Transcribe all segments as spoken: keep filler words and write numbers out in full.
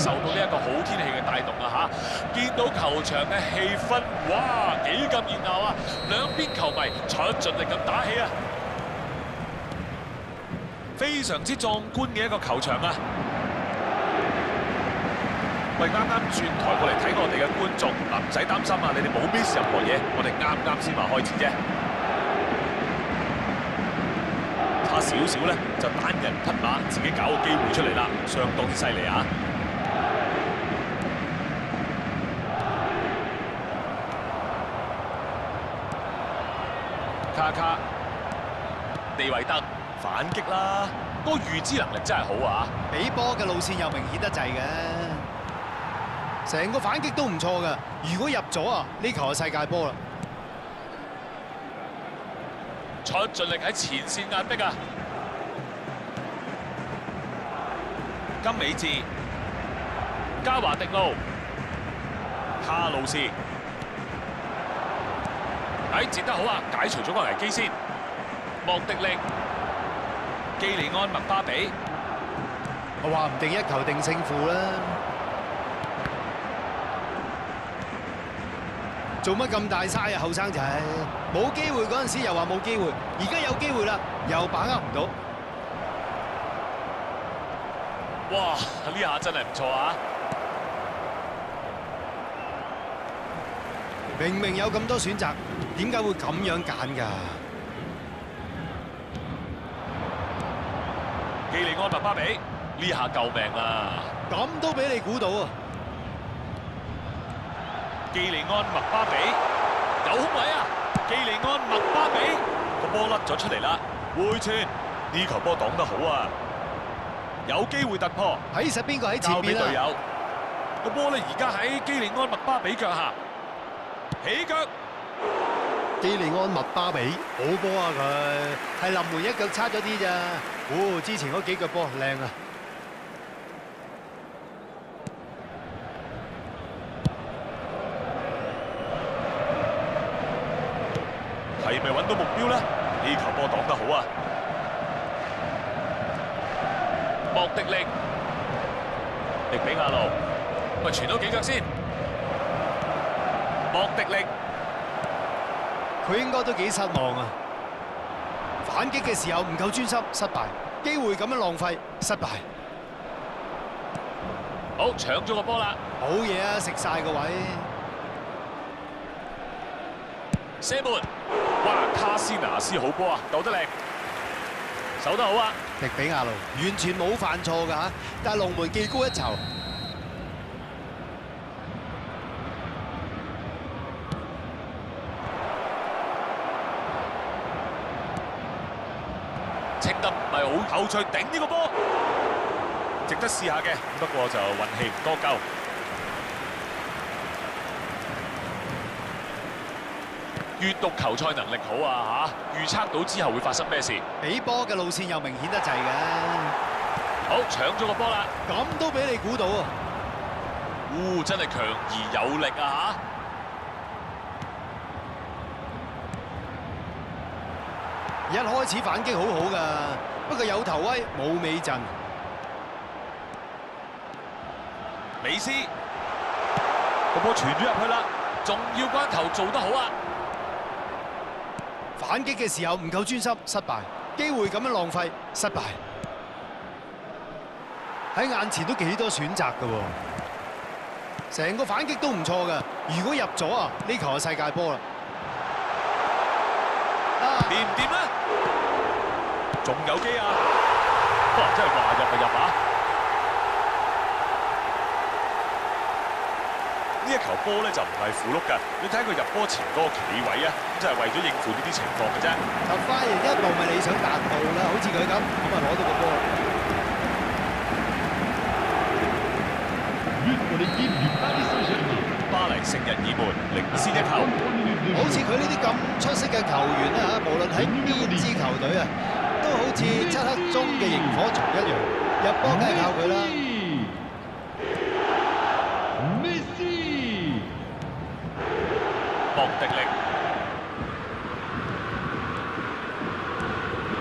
受到呢一個好天氣嘅帶動啊嚇！見到球場嘅氣氛，哇幾咁熱鬧啊！兩邊球迷出盡力咁打氣啊！非常之壯觀嘅一個球場啊！喂，啱啱轉台過嚟睇我哋嘅觀眾，嗱唔使擔心啊，你哋冇 miss 任何嘢，我哋啱啱先話開始啫。差少少咧，就單人匹馬自己搞個機會出嚟啦，相當之犀利啊！卡卡，利維特反擊啦，嗰個預知能力真係好啊！ 俾波嘅路線又明顯得滯嘅，成個反擊都唔錯㗎。如果入咗啊，呢球係世界波啦！ 出盡力喺前線壓迫啊！金美治、加華迪路、卡路士，哎，接得好啊！解除咗個危機先。莫迪力、基利安麥巴比， 我話唔定一球定勝負啦！做乜咁大嘥啊，後生仔！冇機會嗰陣時又話冇機會，而家有機會啦，又把握唔到。 哇！呢下真係唔錯啊！ 明明有咁多選擇，點解會咁樣揀㗎？ 基利安麥巴比呢下救命啊！ 咁都俾你估到啊！ 基利安麥巴比有空位啊！基利安麥巴比個波甩咗出嚟啦，回傳呢球波擋得好啊！有機會突破， 睇實邊個喺前交俾邊隊友。個波咧而家喺基利安麥巴比腳下，起腳。 基利安麥巴比好波啊佢，係臨門一腳差咗啲咋。哦，之前嗰幾腳波靚啊！ 係咪揾到目標咧？呢球波擋得好啊！莫迪力、迪比亞路，咪傳到幾腳先？莫迪力， 佢應該都幾失望啊！反擊嘅時候唔夠專心，失敗。機會咁樣浪費，失敗。 好，搶咗個波啦！ 好嘢啊，食晒個位。 射門，哇！卡斯拿斯好波啊，救得靚，守得好啊！ 迪比亞路完全冇犯錯㗎嚇，但係龍門技高一籌。 清得唔係好後隨頂呢個波，值得試下嘅，不過就運氣唔多夠。閱讀球賽能力好啊嚇，預測到之後會發生咩事。 俾波嘅路線又明顯得滯嘅。 好，搶咗個波啦！ 咁都俾你估到啊！ 呜，真係強而有力啊嚇！一開始反擊好好㗎，不過有頭威冇尾陣。 美斯個波傳咗入去啦，重要關頭做得好啊！ 反擊嘅時候唔夠專心，失敗。機會咁樣浪費，失敗。喺眼前都幾多選擇㗎喎，成個反擊都唔錯㗎。如果入咗啊，呢球係世界波啦。 掂唔掂咧？仲有機啊！哇，真係話入就入啊！呢一球波咧就唔係符碌㗎，你睇佢入波前嗰個企位啊，咁就係為咗應付呢啲情況嘅啫。 就快人一步咪理想達到啦，好似佢咁，咁啊攞到個波。 巴黎聖日耳門領先一球。 好似佢呢啲咁出色嘅球員咧嚇，無論喺邊支球隊啊，都好似漆黑中嘅螢火蟲一樣，入波梗係靠佢啦。 莫迪力、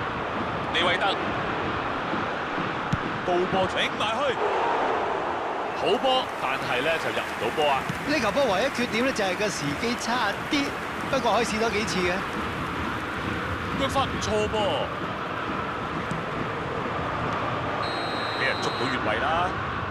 利維特，高波頂埋去， 好波，但係咧就入唔到波啊！ 呢球波唯一缺點咧就係個時機差啲，不過可以試多幾次嘅。 腳法唔錯噃，俾人捉到越位啦！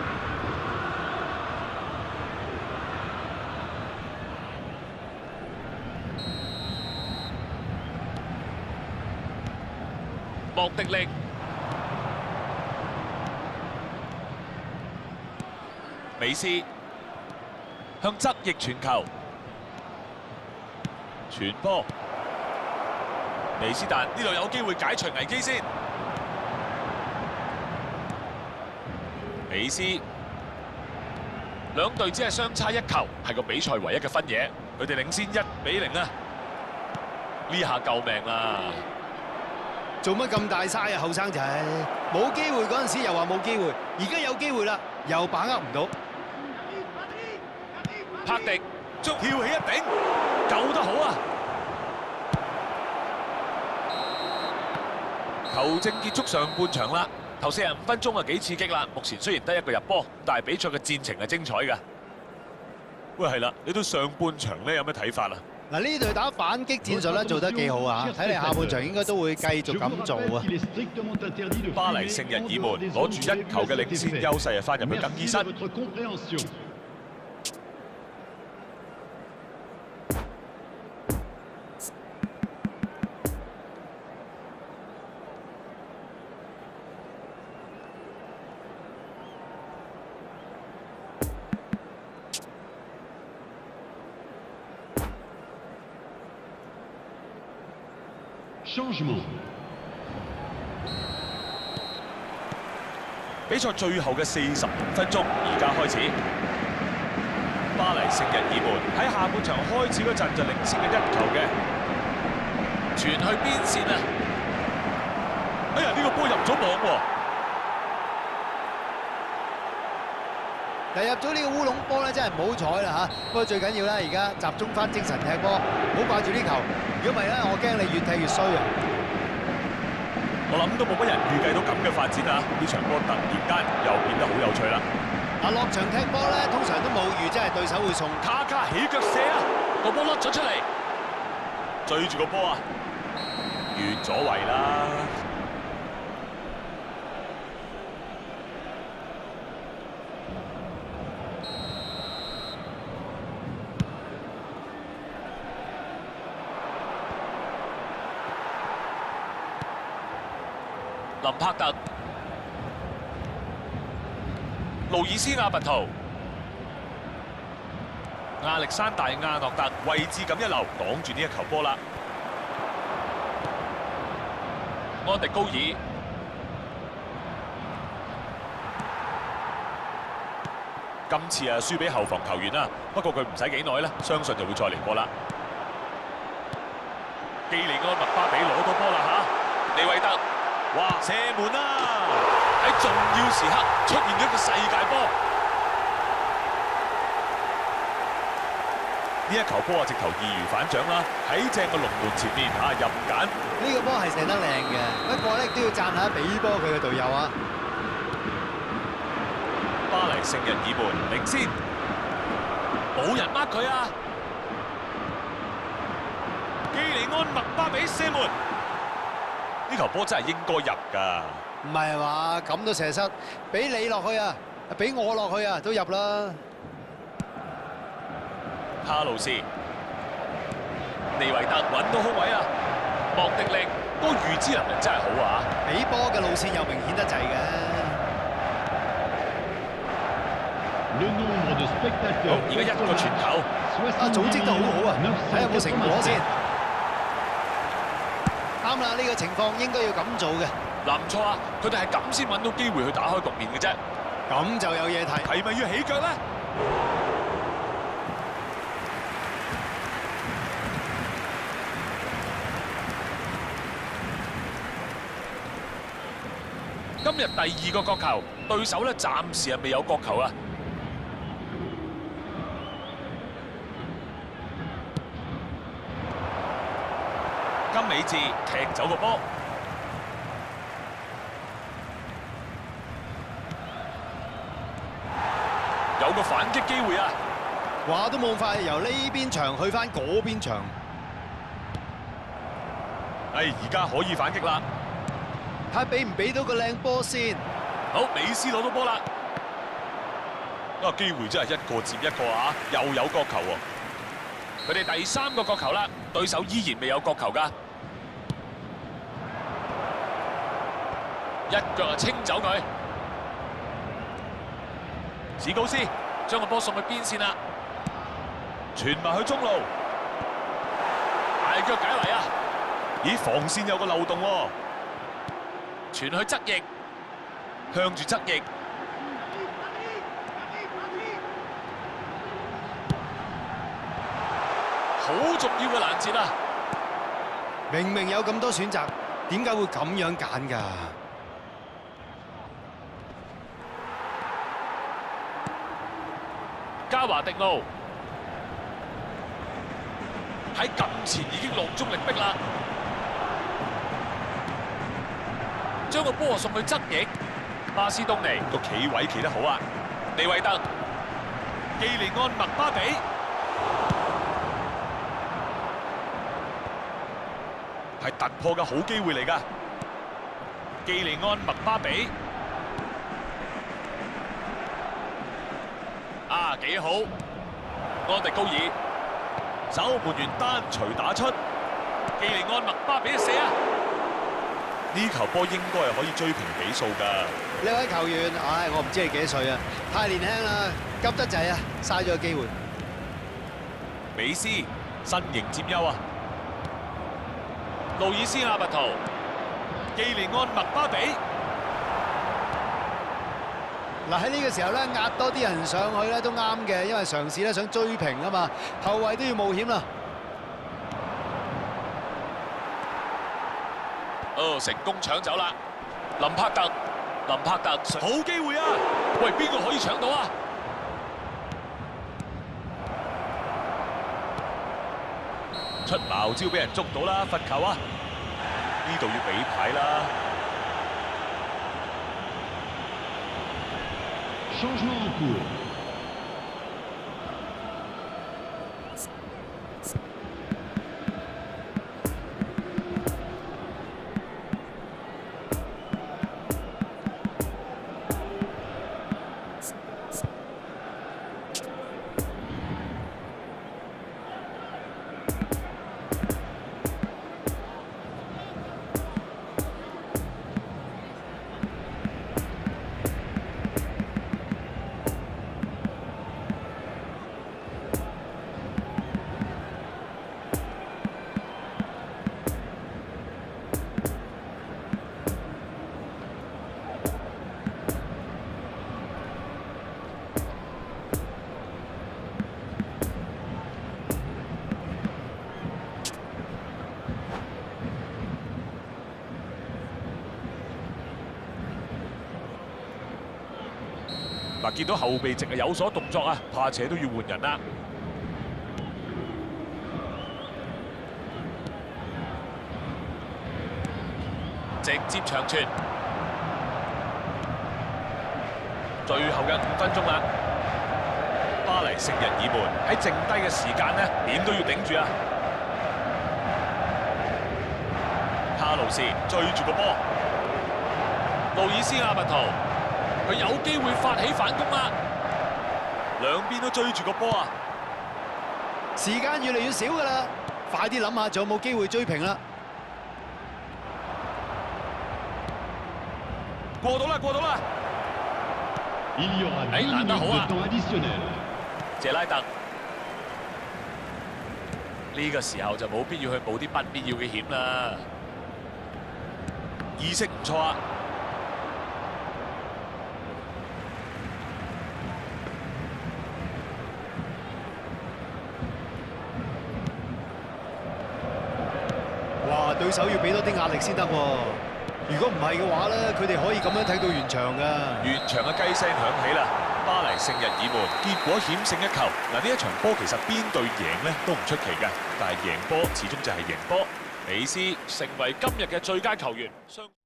莫迪力。 美斯向側翼傳球，傳波，美斯但呢度有機會解除危機先。美斯兩隊只係相差一球，係個比賽唯一嘅分野，佢哋領先一比零啊！呢下救命啦！ 做乜咁大嘥啊，後生仔！冇機會嗰陣時又話冇機會，而家有機會啦，又把握唔到。 柏迪捉跳起一頂，救得好啊！球證結束上半場啦，頭四十五分鐘啊幾刺激啦。目前雖然得一個入波，但係比賽嘅戰情係精彩㗎。喂，係啦，你對上半場咧有咩睇法啊？ 嗱，呢隊打反擊戰術咧做得幾好啊！睇嚟下半場應該都會繼續咁做啊！ 巴黎聖日耳門攞住一球嘅領先優勢啊，翻入去更衣室。 比賽最後嘅四十五分鐘，而家開始。巴黎聖日耳門喺下半場開始嗰陣就領先嘅一球嘅，傳去邊線啊！哎呀，呢、這個波入咗網喎！ 但入咗呢個烏龍波咧，真係唔好彩啦嚇。不過最緊要咧，而家集中翻精神踢波，唔好掛住呢球。如果唔係咧，我驚你越踢越衰啊！ 我諗都冇乜人預計到咁嘅發展啊！呢場波突然間又變得好有趣啦！ 嗱，落場踢波咧，通常都冇預，即係對手會送卡卡起腳射啊！個波甩咗出嚟，追住個波啊！越咗圍啦！林柏特、路爾斯亞拔圖、亞歷山大亞諾特位置咁一流，擋住呢一球波啦。安迪高爾今次啊輸俾後防球員啦，不過佢唔使幾耐咧，相信就會再嚟過啦。基利安麥巴比攞到波啦嚇，利維特。 哇！射門啦！喺重要時刻出現咗一個世界波。呢一球波啊，直頭易如反掌啦！喺正個龍門前面嚇入揀。 呢個波係射得靚嘅，不過咧都要讚下比波佢嘅隊友啊！ 巴黎聖日耳門領先，冇人掹佢啊！基利安麥巴比射門。 呢球波真係應該入㗎， 唔係嘛？咁都射失，俾你落去啊，俾我落去啊，都入啦。 哈路士、尼維特揾到空位啊，莫迪力個預知能力真係好啊！ 俾波嘅路線又明顯得滯嘅。 好，而家一個傳球， 啊，組織得好好啊，睇下有冇成果先。 啱啦，呢個情況應該要咁做嘅。 嗱，唔錯啊，佢哋係咁先揾到機會去打開局面嘅啫。 咁就有嘢睇， 係咪要起腳咧？今日第二個角球，對手咧暫時係未有角球啊。金美治踢走個波， 有個反擊機會啊！ 話都冇快，由呢邊場去翻嗰邊場。 誒，而家可以反擊啦！ 睇俾唔俾到個靚波先。 好，美斯攞到波啦！啊，機會真係一個接一個啊！又有角球喎！佢哋第三個角球啦，對手依然未有角球㗎。一腳就清走佢。史高斯將個波送去邊線啦，傳埋去中路，大腳解圍啊！咦，防線有個漏洞喎，傳去側翼，向住側翼，好重要嘅攔截啊！ 明明有咁多選擇，點解會咁樣揀㗎？ 加華迪路喺近前已經落足力逼啦，將個波送去側翼，巴斯東尼個企位企得好啊！利維特、基利安麥巴比係突破嘅好機會嚟㗎，基利安麥巴比。啊，幾好！安迪高爾守門員單隨打出，基利安麥巴比射啊！呢球波應該係可以追平比數㗎。 呢位球員，唉，我唔知係幾歲啊，太年輕啦，急得滯啊，嘥咗個機會。 美斯身形佔優啊！路爾斯亞拔圖、基利安麥巴比。 嗱，喺呢個時候咧，壓多啲人上去咧都啱嘅，因為嘗試咧想追平啊嘛，後衞都要冒險啦。 哦，成功搶走啦！林柏特，林柏特，好機會啊！喂，邊個可以搶到啊？出茅招俾人捉到啦，罰球啊！呢度要俾牌啦。 Changement en cours. 嗱，見到後備席係有所動作啊，怕且都要換人啦。直接長傳，最後嘅五分鐘啦。巴黎聖日耳門喺剩低嘅時間呢，點都要頂住啊！卡路士追住個波，路爾斯亞拔圖。佢有機會發起反攻啦，兩邊都追住個波啊！ 時間越嚟越少㗎啦，快啲諗下仲有冇機會追平啦！ 過到啦，過到啦！誒，難得好啊！謝拉特呢個時候就冇必要去冒啲不必要嘅險啦，意識唔錯啊！ 哇！對手要俾多啲壓力先得喎。如果唔係嘅話咧，佢哋可以咁樣睇到完場㗎。 完場嘅雞聲響起啦，巴黎聖日耳門結果險勝一球。嗱，呢一場波其實邊隊贏咧都唔出奇嘅，但係贏波始終就係贏波。美斯成為今日嘅最佳球員。